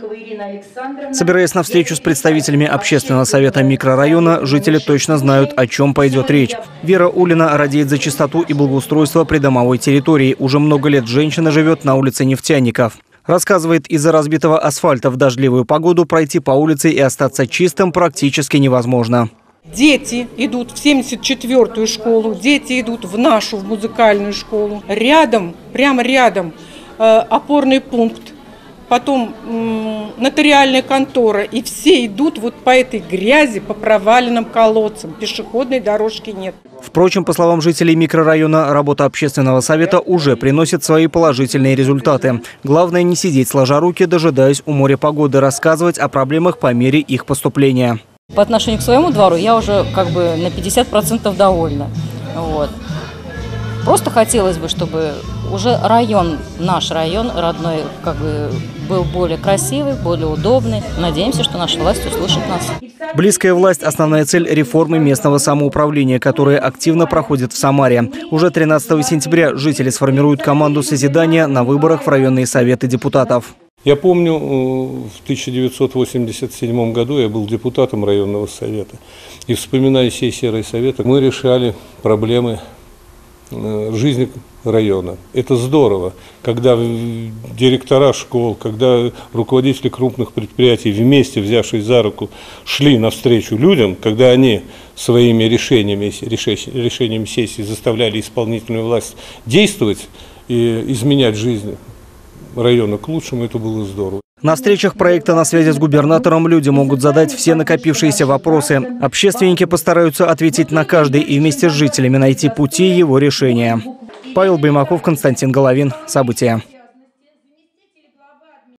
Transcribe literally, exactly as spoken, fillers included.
Собираясь на встречу с представителями общественного совета микрорайона, жители точно знают, о чем пойдет речь. Вера Улина радеет за чистоту и благоустройство придомовой территории. Уже много лет женщина живет на улице Нефтяников. Рассказывает, из-за разбитого асфальта в дождливую погоду пройти по улице и остаться чистым практически невозможно. Дети идут в семьдесят четвёртую школу, дети идут в нашу, в музыкальную школу. Рядом, прямо рядом э, опорный пункт, потом э, нотариальная контора. И все идут вот по этой грязи, по проваленным колодцам. Пешеходной дорожки нет. Впрочем, по словам жителей микрорайона, работа общественного совета уже приносит свои положительные результаты. Главное не сидеть сложа руки, дожидаясь у моря погоды, рассказывать о проблемах по мере их поступления. По отношению к своему двору я уже как бы на пятьдесят процентов довольна. Вот. Просто хотелось бы, чтобы уже район, наш район родной, как бы был более красивый, более удобный. Надеемся, что наша власть услышит нас. Близкая власть – основная цель реформы местного самоуправления, которая активно проходит в Самаре. Уже тринадцатого сентября жители сформируют команду созидания на выборах в районные советы депутатов. Я помню, в тысяча девятьсот восемьдесят седьмом году я был депутатом районного совета. И вспоминая сессии райсовета, мы решали проблемы жизни района. Это здорово, когда директора школ, когда руководители крупных предприятий вместе, взявшись за руку, шли навстречу людям, когда они своими решениями, решениями сессии заставляли исполнительную власть действовать и изменять жизнь района к лучшему, это было здорово. На встречах проекта «На связи с губернатором» люди могут задать все накопившиеся вопросы. Общественники постараются ответить на каждый и вместе с жителями найти пути его решения. Павел Баймаков, Константин Головин. События.